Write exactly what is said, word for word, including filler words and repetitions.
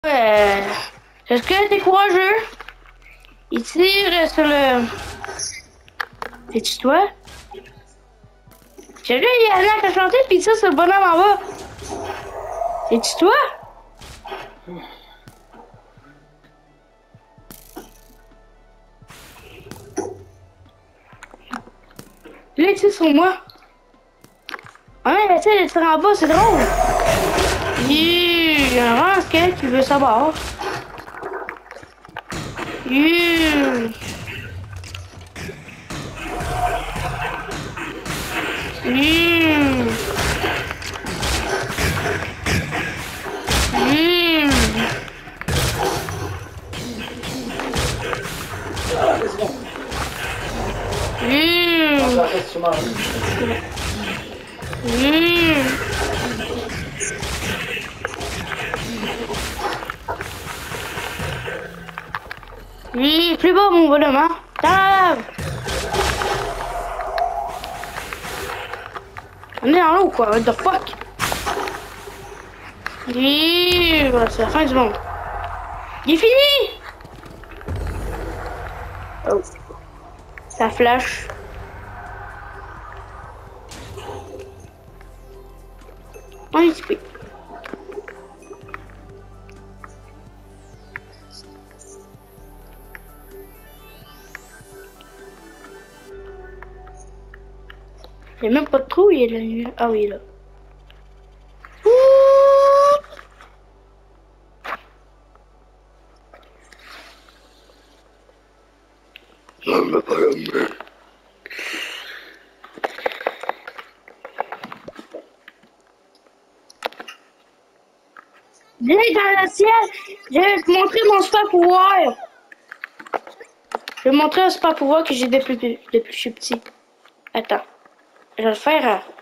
Euh, Est-ce que t'es courageux? Il tire sur le... C'est-tu toi? J'ai vu, il y a un à chanter, pis ça, c'est le bonhomme en bas. C'est-tu toi? Là, il tire sur moi. Ah ouais, tu sais, il tire en bas, c'est drôle. Il y a un rang, squelette qui veut savoir. Yeah. Yeah. Yeah. Yeah. Oui, plus bas mon bonhomme, hein. Dans on est en haut quoi, what the fuck. Oui, voilà, c'est la fin du monde. Il est fini. Oh. Ça flash. On est équipé. Il n'y a même pas de trou, il y a de la lumière. Ah oui, là. Viens dans le ciel, je vais te montrer mon super pouvoir. Je vais te montrer un super pouvoir que j'ai depuis, depuis que je suis petit. Attends, je vais le faire.